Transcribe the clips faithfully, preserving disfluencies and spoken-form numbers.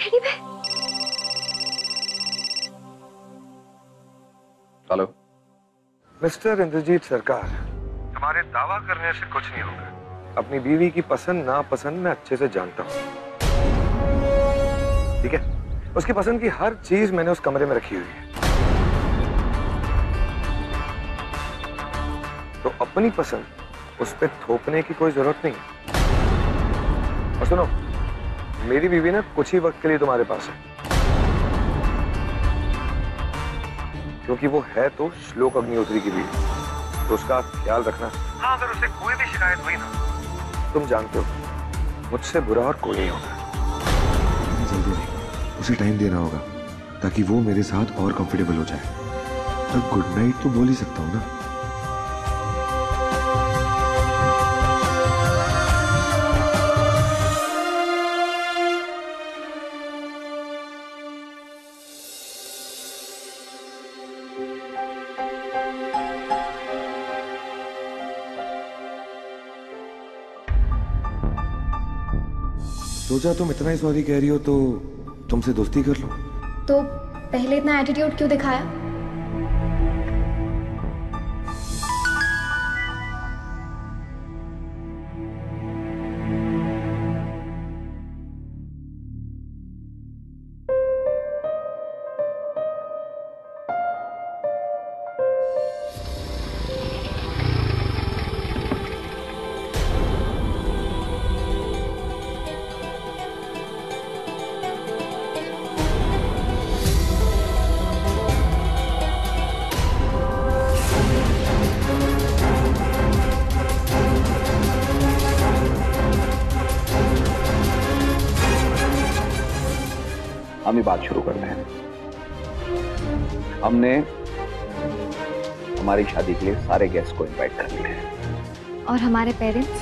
Teddy bear. Hello mister Indrajit Sarkar, हमारे दावा करने से कुछ नहीं होगा। अपनी बीवी की पसंद नापसंद मैं अच्छे से जानता हूँ, ठीक है? उसकी पसंद की हर चीज मैंने उस कमरे में रखी हुई है, तो अपनी पसंद उस पर थोपने की कोई जरूरत नहीं। और सुनो, मेरी बीवी ना कुछ ही वक्त के लिए तुम्हारे पास है, क्योंकि वो है तो श्लोक अग्निहोत्री की बीवी, तो उसका ख्याल रखना। हाँ, अगर उसे कोई भी शिकायत हुई ना, तुम जानते हो मुझसे बुरा और कोई नहीं होगा। जल्दी नहीं, उसे टाइम देना होगा ताकि वो मेरे साथ और कंफर्टेबल हो जाए। तो गुड नाइट तो बोल ही सकता हूँ ना। सोचा तुम इतना ही सॉरी कह रही हो तो तुमसे दोस्ती कर लो। तो पहले इतना एटीट्यूड क्यों दिखाया? हम ही बात शुरू करते हैं। हमने हमारी शादी के लिए सारे गेस्ट को इनवाइट कर लिया है। और हमारे पेरेंट्स?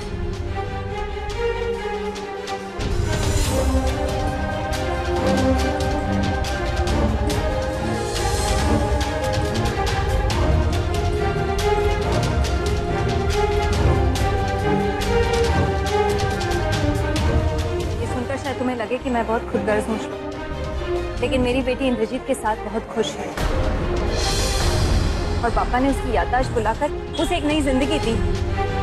ये सुनकर शायद तुम्हें लगे कि मैं बहुत खुदगर्ज हूँ, लेकिन मेरी बेटी इंद्रजीत के साथ बहुत खुश है और पापा ने उसकी याददाश्त बुलाकर उसे एक नई जिंदगी दी।